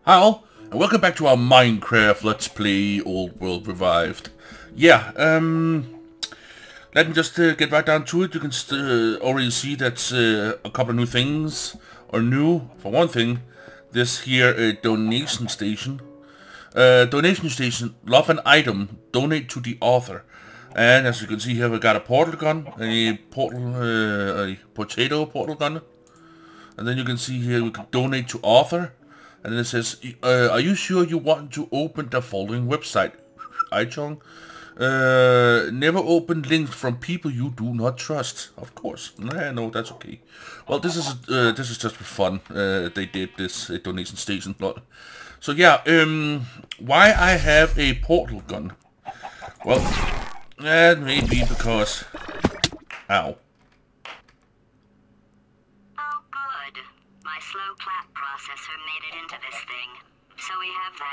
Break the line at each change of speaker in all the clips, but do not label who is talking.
Hi all, and welcome back to our Minecraft Let's Play Old World Revived. Yeah, let me just get right down to it. You can already see that a couple of new things are new. For one thing, this here donation station. Donation station, love an item, donate to the author. And as you can see here, we got a portal gun, a potato portal gun. And then you can see here we can donate to author. And then it says, are you sure you want to open the following website? iChong. Never open links from people you do not trust. Of course. No, that's okay. Well, this is just for fun. They did this donation station. So yeah, why I have a portal gun? Well, that may be because... Ow.
My slow clap processor made it into this thing, so we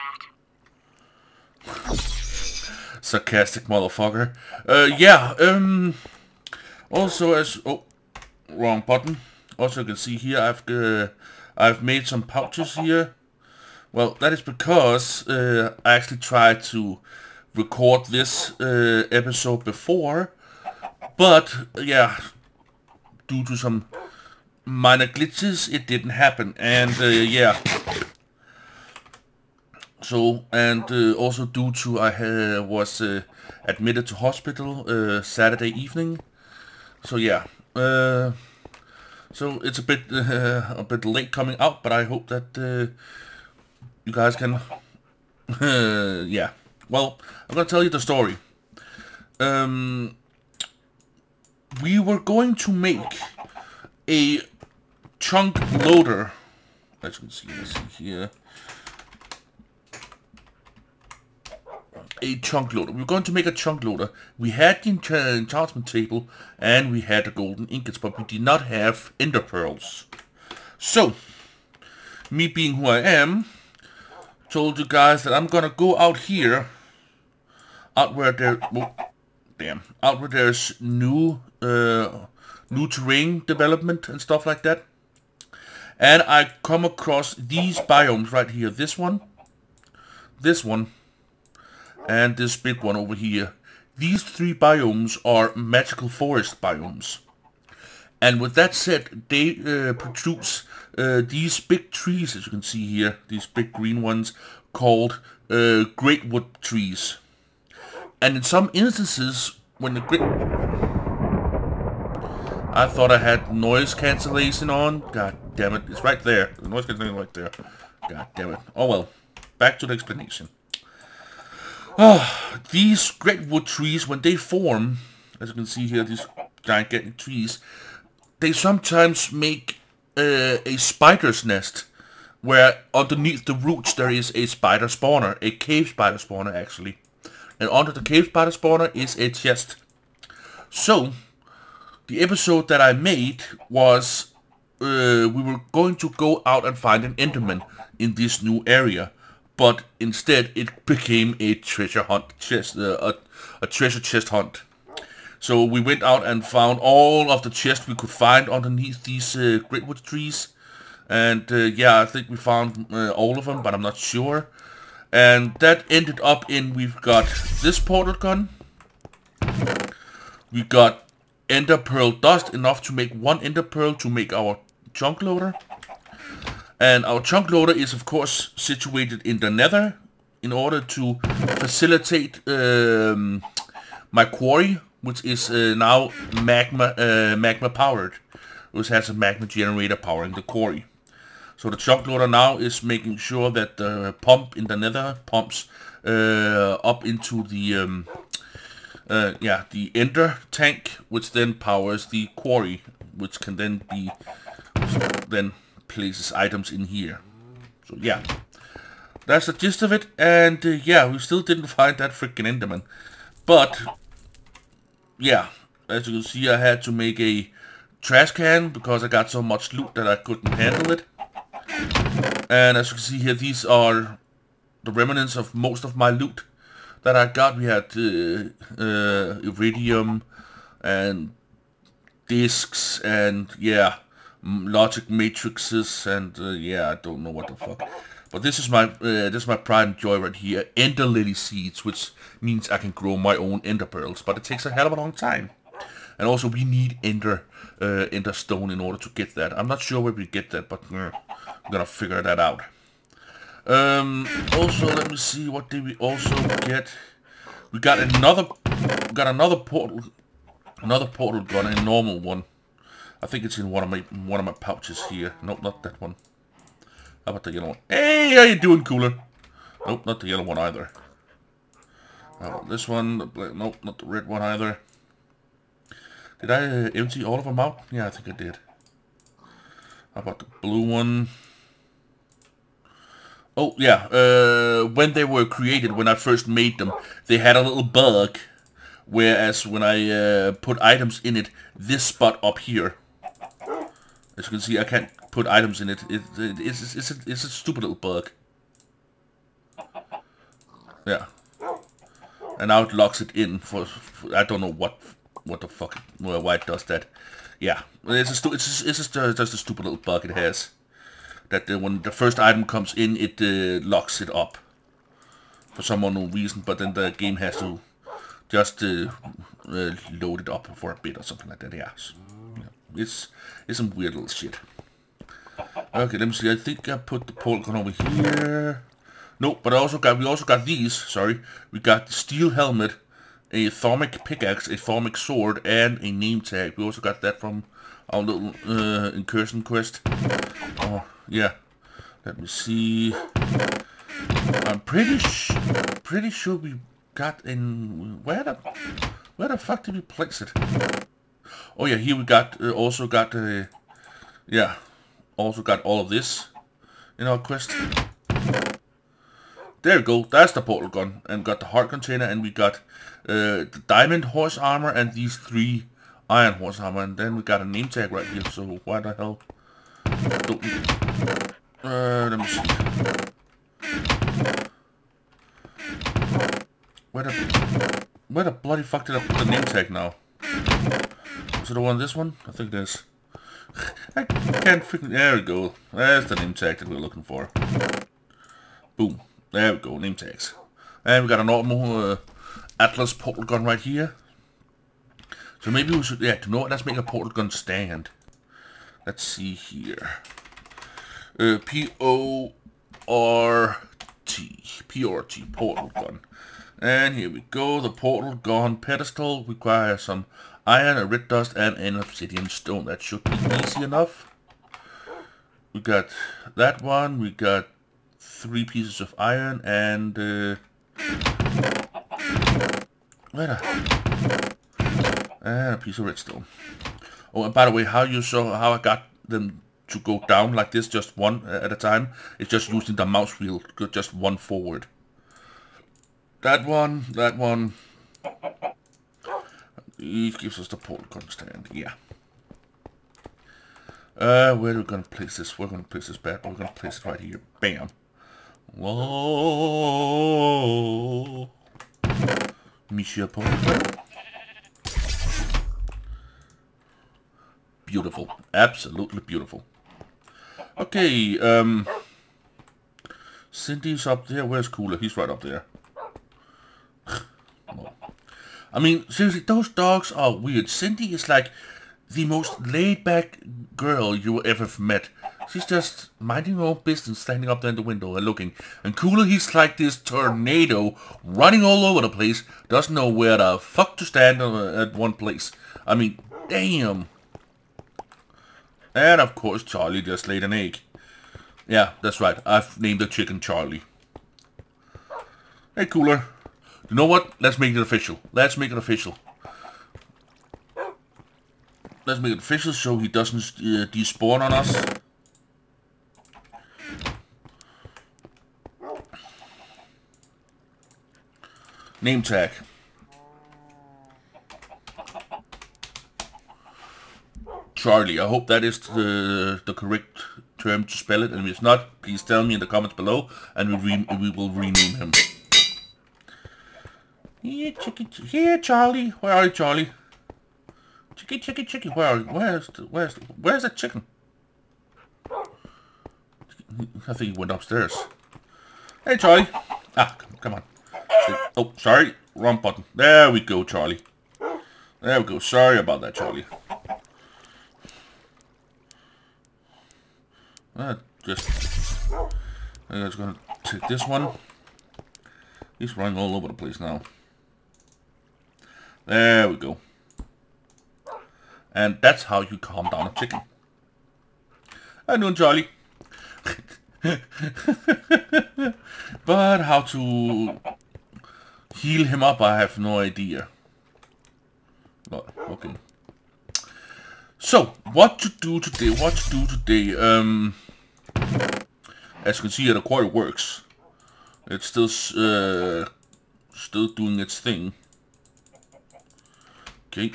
have that.
Sarcastic motherfucker. Yeah, also as... Oh, wrong button. Also you can see here I've made some pouches here. Well, that is because I actually tried to record this episode before, but yeah, due to some minor glitches, it didn't happen, and yeah. So, and also due to I was admitted to hospital Saturday evening. So yeah, so it's a bit late coming out, but I hope that you guys can. Yeah. Well, I'm gonna tell you the story. We were going to make a chunk loader, as you can see here, a chunk loader. We're going to make a chunk loader. We had the enchantment table and we had the golden ingots, but we did not have ender pearls. So, me being who I am, told you guys that I'm gonna go out here, out where there, out where there's new terrain development and stuff like that. And I come across these biomes right here. This one, and this big one over here. These three biomes are magical forest biomes. And with that said, they produce these big trees, as you can see here. These big green ones called great wood trees. And in some instances, when the great... I thought I had noise cancellation on. God damn it. It's right there. The noise cancellation right there. God damn it. Oh well. Back to the explanation. These great wood trees, when they form, as you can see here, these gigantic trees, they sometimes make a spider's nest, where underneath the roots there is a spider spawner, a cave spider spawner actually. And under the cave spider spawner is a chest. So, the episode that I made was we were going to go out and find an enderman in this new area, but instead it became a treasure hunt chest, a treasure chest hunt. So we went out and found all of the chests we could find underneath these greatwood trees, and yeah, I think we found all of them, but I'm not sure. And that ended up in, we've got this portal gun, we got ender pearl dust, enough to make one ender pearl to make our chunk loader. And our chunk loader is of course situated in the nether in order to facilitate my quarry, which is now magma powered, which has a magma generator powering the quarry. So the chunk loader now is making sure that the pump in the nether pumps up into the the ender tank, which then powers the quarry, which can then be places items in here. So yeah, that's the gist of it. And yeah, we still didn't find that freaking enderman, but yeah, as you can see, I had to make a trash can because I got so much loot that I couldn't handle it. And as you can see here, these are the remnants of most of my loot that I got. We had iridium and discs and yeah, logic matrices and yeah, I don't know what the fuck. But this is my pride and joy right here. Ender lily seeds, which means I can grow my own ender pearls, but it takes a hell of a long time. And also we need ender stone in order to get that. I'm not sure where we get that, but I'm gonna figure that out. Also, let me see, what did we also get? We got another portal gun, a normal one. I think it's in one of my pouches here. Nope, not that one. How about the yellow one? Hey, how you doing, Cooler? Nope, not the yellow one either. How about this one? Nope, not the red one either. Did I empty all of them out? Yeah, I think I did. How about the blue one? Oh, yeah. When they were created, when I first made them, they had a little bug. Whereas when I put items in it, this spot up here, as you can see, I can't put items in it. It's a stupid little bug. Yeah. And now it locks it in for I don't know what the fuck, why it does that. Yeah, it's just a stupid little bug it has. That when the first item comes in, it locks it up for some unknown reason. But then the game has to just load it up for a bit or something like that. Yeah, so, yeah. It's some weird little shit. Okay, let me see. I think I put the portal gun over here. Nope, but we also got these. Sorry, we got the steel helmet, a thaumic pickaxe, a thaumic sword, and a name tag. We also got that from our little incursion quest. Oh yeah, let me see. I'm pretty sure we got in where the fuck did we place it? Oh yeah, here we got also got all of this in our quest. There we go, that's the portal gun, and got the heart container, and we got the diamond horse armor and these 3 iron horse armor, and then we got a name tag right here. So why the hell don't we? Let me see. Where the bloody fuck did I put the name tag now? Is it the one, this one? I think it is. I can't freaking... There we go. There's the name tag that we're looking for. Boom. There we go, name tags. And we got a normal Atlas portal gun right here. So maybe we should... Yeah, to know what, let's make a portal gun stand. Let's see here. P-O-R-T, portal gun. And here we go, the portal gun pedestal requires some iron, a red dust, and an obsidian stone. That should be easy enough. We got that one, we got 3 pieces of iron, and and a piece of redstone. Oh, and by the way, how you saw how I got them to go down like this, just one at a time, it's just using the mouse wheel, just one forward. That one. It gives us the portal gun stand, yeah. Where are we gonna place this? We're gonna place this back. We're gonna place it right here. Bam. Whoa. Monsieur portal gun. Beautiful. Absolutely beautiful. Okay, Cindy's up there. Where's Cooler? He's right up there. I mean, seriously, those dogs are weird. Cindy is like the most laid-back girl you ever met. She's just minding her own business, standing up there in the window and looking. And Cooler, he's like this tornado, running all over the place, doesn't know where the fuck to stand at one place. I mean, damn. And of course, Charlie just laid an egg. Yeah, that's right. I've named the chicken Charlie. Hey, Cooler. You know what? Let's make it official. Let's make it official. Let's make it official so he doesn't despawn on us. Name tag. Charlie. I hope that is the correct term to spell it. And if it's not, please tell me in the comments below, and we will rename him. Here, chicky, here, Charlie. Where are you, Charlie? Chicky. Where are you? Where's that chicken? I think he went upstairs. Hey, Charlie. Ah, come on. Oh, sorry. Wrong button. There we go, Charlie. There we go. Sorry about that, Charlie. I'm just gonna take this one. He's running all over the place now. There we go. And that's how you calm down a chicken. I know, Charlie. But how to heal him up, I have no idea. But, okay. So, what to do today? As you can see here, the quarry works. It's still doing its thing. Okay.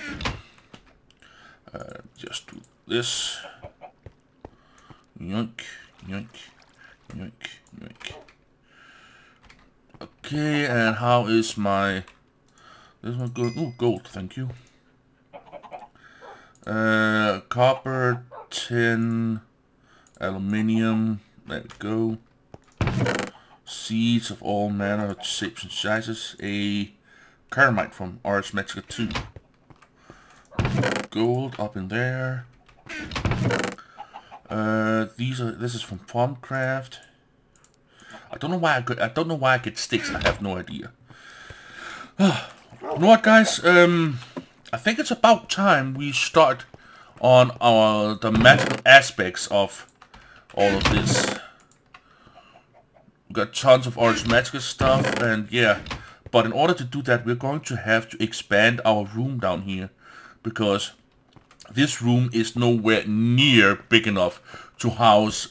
Just do this. Yoink, yoink, yoink, yoink. Okay, and how is my... This one good? Oh, gold, thank you. Copper, tin, aluminium, there we go. Seeds of all manner of shapes and sizes. A Caramite from Ars Magica 2. Gold up in there. This is from Thaumcraft. I don't know why I get sticks. I have no idea. You know what, guys? I think it's about time we start on the magical aspects of all of this. We got tons of Ars Magica stuff, and yeah. But in order to do that, we're going to have to expand our room down here, because this room is nowhere near big enough to house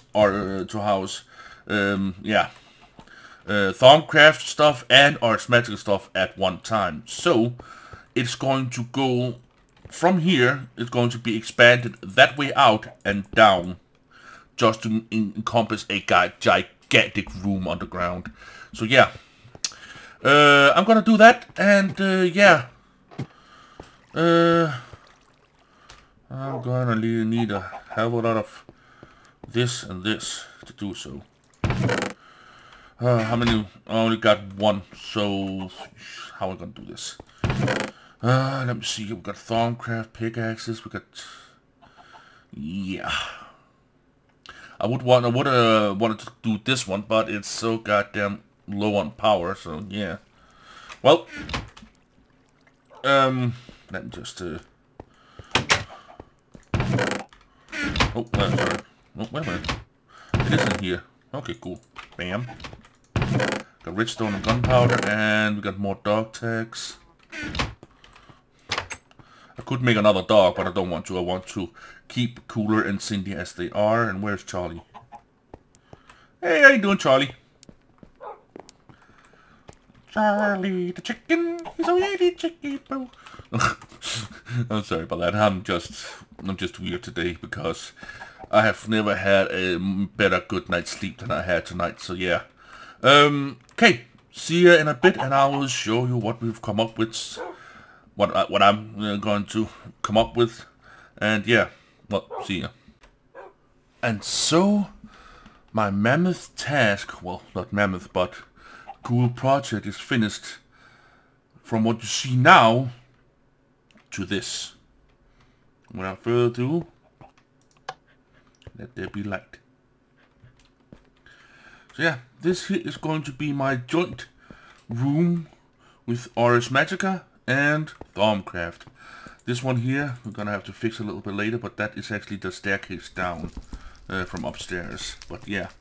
Thaumcraft stuff and Ars Magica stuff at one time. So it's going to go from here. It's going to be expanded that way out and down, just to encompass a gigantic room underground. So yeah, I'm gonna do that, and yeah, I'm gonna need a hell of a lot of this and this to do so. How many? I only got one, so how am I gonna do this? Let me see. We got Thaumcraft pickaxes. We got, yeah. I would wanted to do this one, but it's so goddamn low on power. So yeah. Well, let me just oh, sorry. Oh, wait a minute. It isn't here. Okay, cool. Bam. Got redstone and gunpowder, and we got more dog tags. I could make another dog, but I don't want to. I want to keep Cooler and Cindy as they are. And where's Charlie? Hey, how you doing, Charlie? Charlie the chicken, he's a really chicken bro. I'm sorry about that. I'm just weird today because I have never had a better good night's sleep than I had tonight. So yeah. Okay. See you in a bit, and I will show you what we've come up with. What I'm going to come up with, and yeah, well, see ya. And so, my mammoth task, well, not mammoth, but cool project is finished. From what you see now to this. Without further ado, let there be light. So yeah, this here is going to be my joint room with Ars Magica and Thaumcraft. This one here, we're gonna have to fix a little bit later, but that is actually the staircase down from upstairs. But yeah.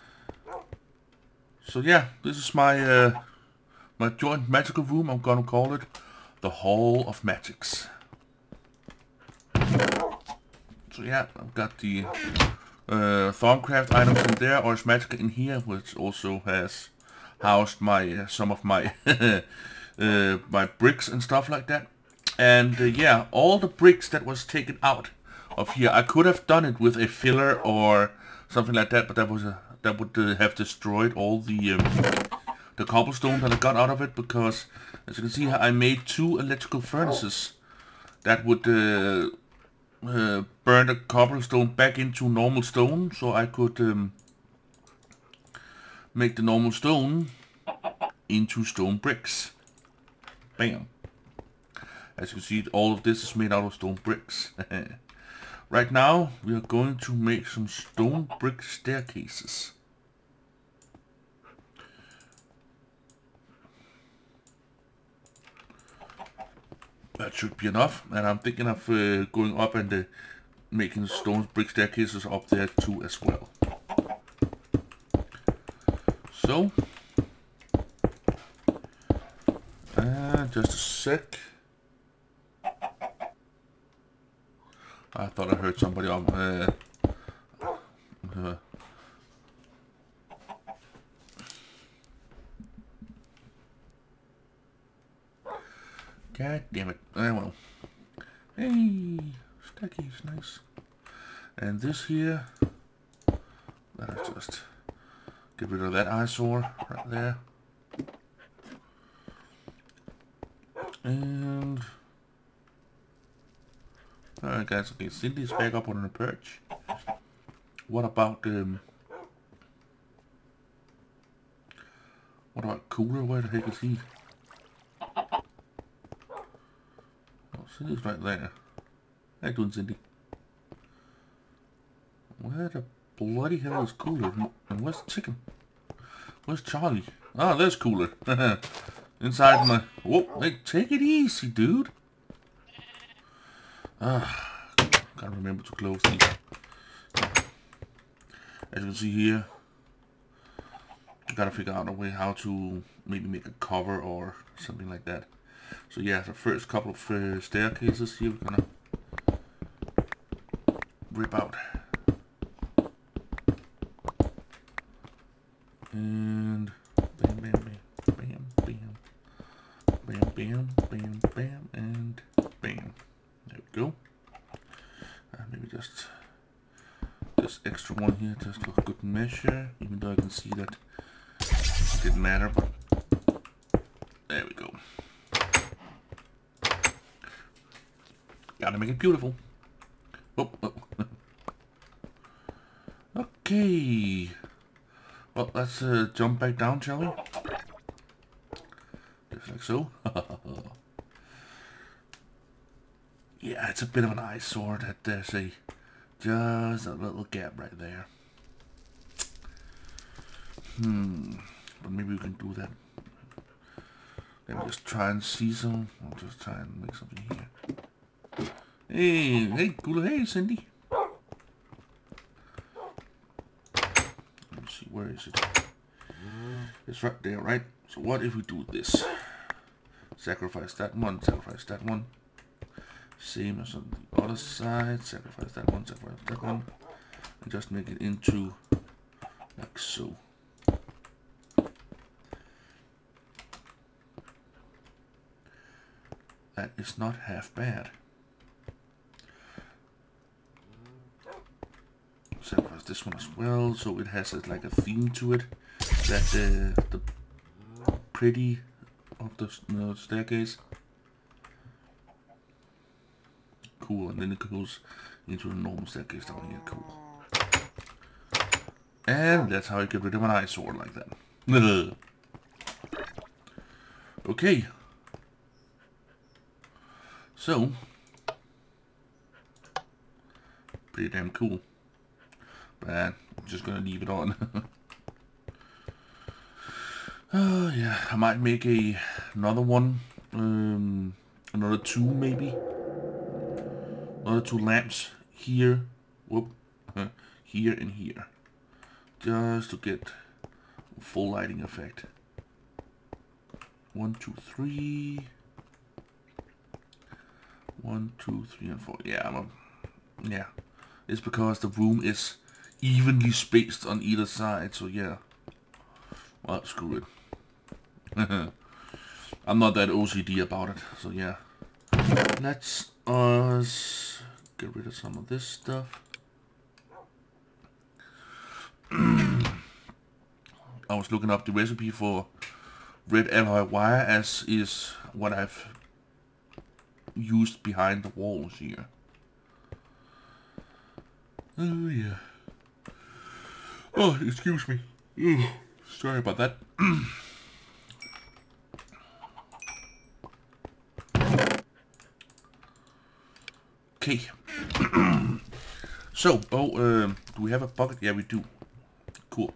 So yeah, this is my my joint magical room. I'm gonna call it the Hall of Magics. So yeah, I've got the Thaumcraft items in there, Ars Magica in here, which also has housed my some of my my bricks and stuff like that. And yeah, all the bricks that was taken out of here, I could have done it with a filler or something like that, but that would have destroyed all the cobblestone that I got out of it, because as you can see, I made 2 electrical furnaces that would burn the cobblestone back into normal stone, so I could make the normal stone into stone bricks. Bam. As you can see, all of this is made out of stone bricks. Right now, we are going to make some stone brick staircases. That should be enough, and I'm thinking of going up and making stone brick staircases up there too as well. So, just a sec. I thought I heard somebody on. God damn it. Well. Hey, staircase, nice. And this here, let's just get rid of that eyesore right there. And alright guys, okay, Cindy's back up on the perch. What about Cooler? Where the heck is he? Oh, Cindy's right there. How you doing, Cindy? Where the bloody hell is Cooler? And where's Chicken? Where's Charlie? Ah, there's Cooler. Inside my... Whoa, hey, take it easy, dude. Gotta remember to close these. As you can see here, I gotta figure out a way how to maybe make a cover or something like that. So yeah, the first couple of staircases here we're gonna rip out. And bam, bam, bam, bam, bam, bam, bam, bam, bam, and bam. There we go. Maybe just this extra one here, just for good measure, even though I can see that it didn't matter, but there we go. Gotta make it beautiful. Oh, oh. Okay. Well, let's jump back down, shall we? Just like so. Yeah, it's a bit of an eyesore that there's just a little gap right there. But maybe we can do that. Let me just try and see some. I'll just try and make something here. Hey, Cooler, hey, Cindy. Let me see, where is it? It's right there, right? So what if we do this? Sacrifice that one, sacrifice that one. Same as on the other side, sacrifice that one, and just make it into like so. That is not half bad. Sacrifice this one as well, so it has like a theme to it. That the pretty of the staircase. Cool, and then it goes into a normal staircase down here. Cool. And that's how you get rid of an eyesore like that. Okay. So, pretty damn cool. But I'm just gonna leave it on. Oh yeah, I might make another one. Another two maybe. Another two lamps here, here and here, just to get full lighting effect. 1, 2, 3. 1, 2, 3, and 4. Yeah, yeah. It's because the room is evenly spaced on either side, so yeah. Well, screw it. I'm not that OCD about it, so yeah. Let's get rid of some of this stuff. I was looking up the recipe for red alloy wire, as is what I've used behind the walls here. Oh yeah. Oh, excuse me. Sorry about that. Okay. So, do we have a bucket? Yeah, we do. Cool.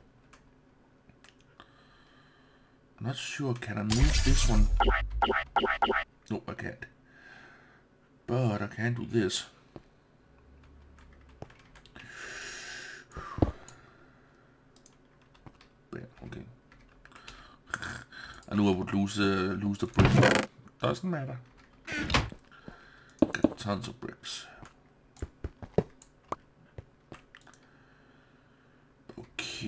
I'm not sure. Can I move this one? Nope, I can't. But I can do this. Bam, okay. I knew I would lose the brick. Doesn't matter. Got tons of bricks. Okay.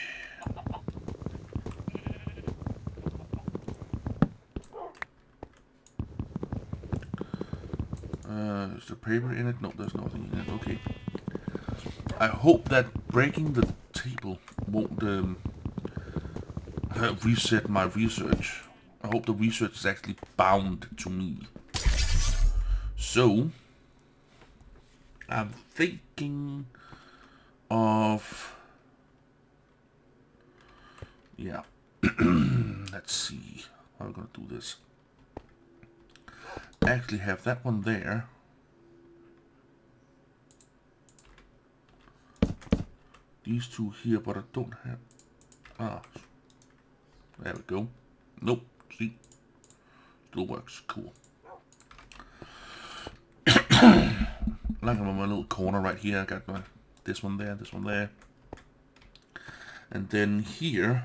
Is there paper in it? No, there's nothing in it. Okay. I hope that breaking the table won't reset my research. I hope the research is actually bound to me. So, I'm thinking of... Yeah. Let's see. How are we going to do this? Actually have that one there. These two here, but I don't have... Ah. There we go. Nope. See? Still works. Cool. Like I'm in my little corner right here. I got my this one there. And then here...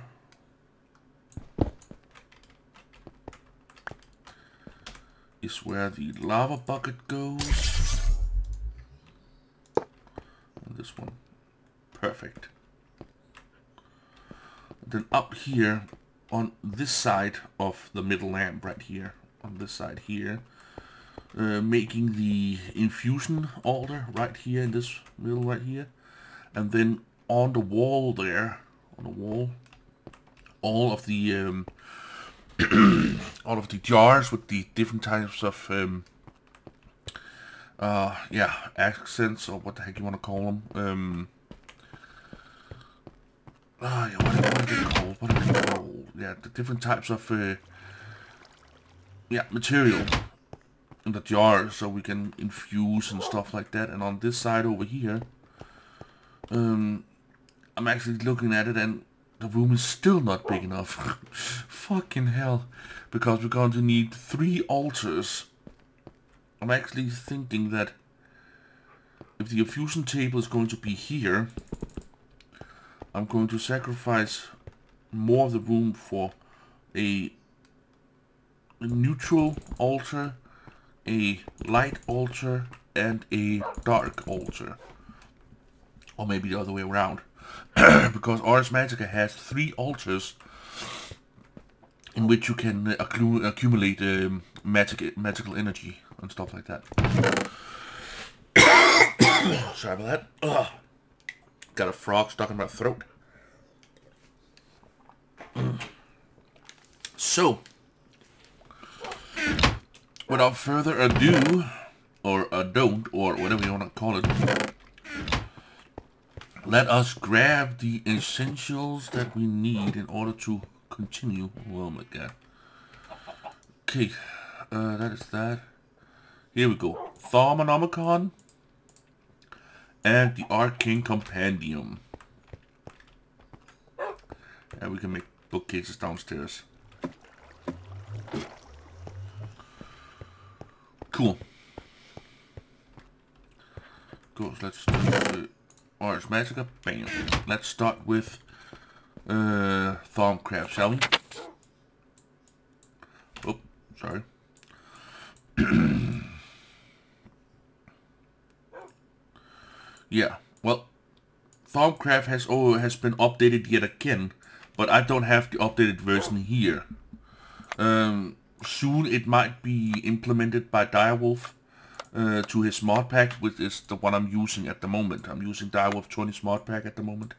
is where the lava bucket goes. And this one. Perfect. And then up here on this side of the middle lamp right here, on this side here, making the infusion altar right here in this middle right here. And then on the wall there, on the wall, all of the all of the jars with the different types of yeah, accents, or what the heck you want to call them. Yeah, what are they called? What are they called? Yeah, the different types of yeah, material in the jars, so we can infuse and stuff like that. And on this side over here, I'm actually looking at it, and the room is still not big enough. Fucking hell. Because we're going to need 3 altars. I'm actually thinking that if the infusion table is going to be here, I'm going to sacrifice more of the room for a neutral altar, a light altar, and a dark altar. Or maybe the other way around. Because Ars Magica has 3 altars in which you can accumulate magical energy and stuff like that. Sorry about that. Ugh. Got a frog stuck in my throat. So, without further ado, or don't, or whatever you want to call it, let us grab the essentials that we need in order to continue. Oh my god. Okay, that is that. Here we go. Thaumonomicon and the Arcane Compendium. And we can make bookcases downstairs. Cool. Cool, so let's do Ars Magica. Bam. Let's start with Thaumcraft, shall we? Oh, sorry. Yeah, well, Thaumcraft has been updated yet again, but I don't have the updated version here. Soon it might be implemented by Direwolf to his mod pack, which is the one I'm using at the moment. I'm using Direwolf 20's mod pack at the moment.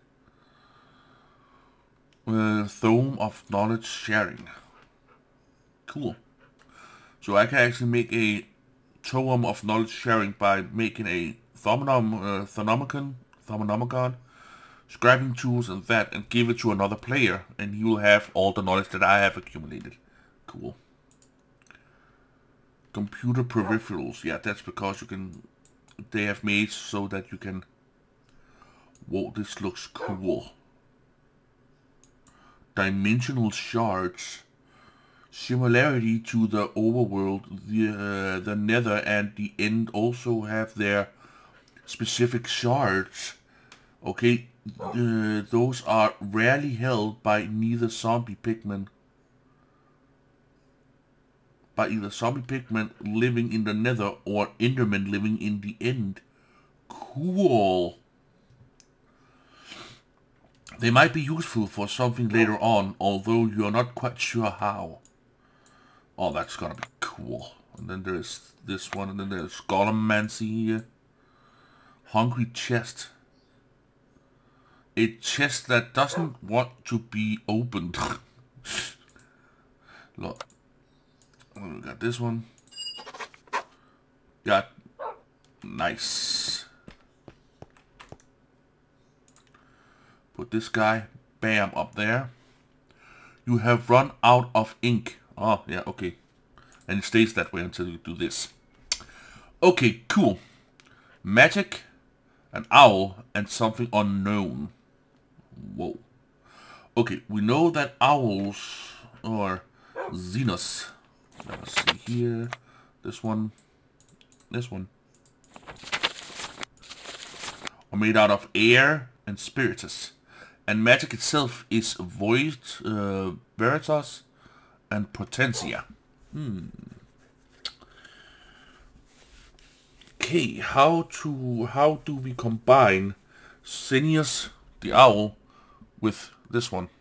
Tome of Knowledge Sharing. Cool. So I can actually make a Tome of Knowledge Sharing by making a Thaumonomicon, scribing tools and that, and give it to another player, and he will have all the knowledge that I have accumulated. Cool. Computer peripherals. Yeah, that's because you can... They have made so that you can... Whoa, this looks cool. Dimensional shards. Similarity to the overworld, the nether and the end also have their specific shards. Okay, those are rarely held by neither zombie pigmen. By either zombie pigmen living in the nether or endermen living in the end. Cool. They might be useful for something later on, although you're not quite sure how. Oh, that's gonna be cool. And then there's this one, and then there's Golemmancy here. Hungry chest. A chest that doesn't want to be opened. Look. We got this one. Got... Nice. Put this guy, bam, up there. You have run out of ink. Oh, yeah, okay. And it stays that way until you do this. Okay, cool. Magic, an owl, and something unknown. Whoa. Okay, we know that owls are Xenos. Let's see here. This one. This one. Are made out of air and spiritus. And magic itself is void, veritas, and potentia. Okay, how do we combine Xenius the owl with this one?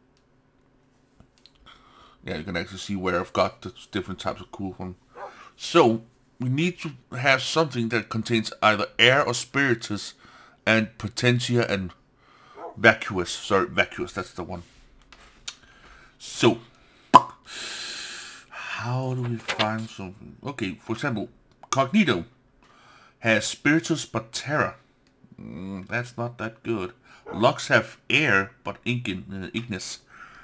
Yeah, you can actually see where I've got the different types of cool one. So we need to have something that contains either air or spiritus and potentia and vacuous. Sorry, vacuous, that's the one. So how do we find something? Okay, for example, Cognito has spiritus but terra. That's not that good. Lux have air but Ignis.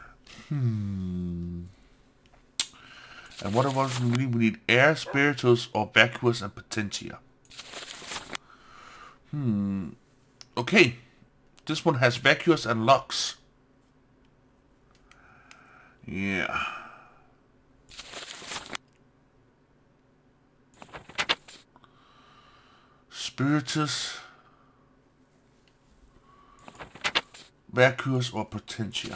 And what else do we need? We need air, spiritus, or vacuous and potentia. Okay. This one has vacuous and lux. Yeah. Spiritus, vacuous, or potentia.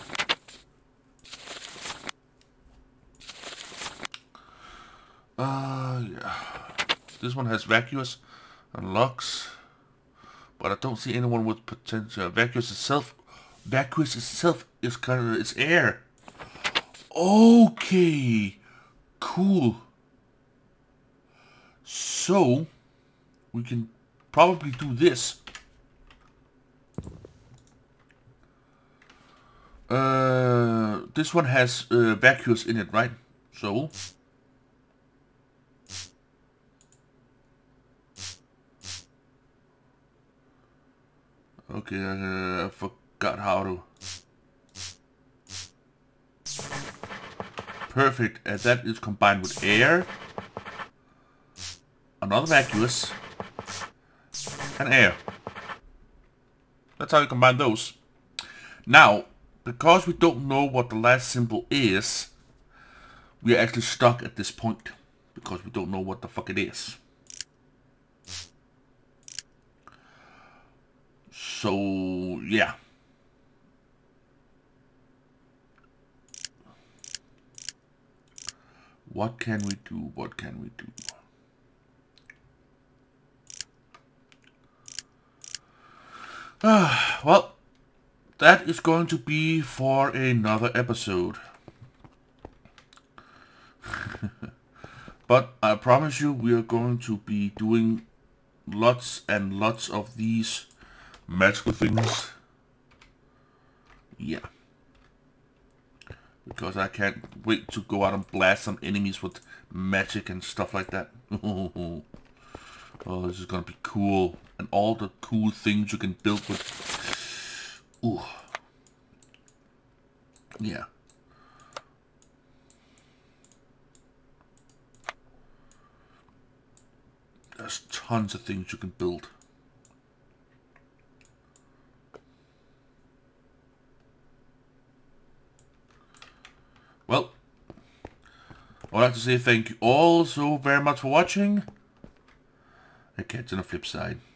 Yeah. This one has vacuous and lux, but I don't see anyone with potentia. Vacuous itself is kind of, it's air. Okay, cool. So we can probably do this. This one has vacuous in it, right? So okay, I forgot how to. Perfect, and that is combined with air, another vacuous, and air. That's how you combine those. Now, because we don't know what the last symbol is, we are actually stuck at this point, because we don't know what the fuck it is. So, yeah. What can we do? What can we do? Well, that is going to be for another episode. But I promise you we are going to be doing lots and lots of these magical things. Yeah. Because I can't wait to go out and blast some enemies with magic and stuff like that. Oh, this is gonna be cool. And all the cool things you can build with Ooh. Yeah. There's tons of things you can build. Well, I'd like to say thank you all so very much for watching. And catch you on the flip side.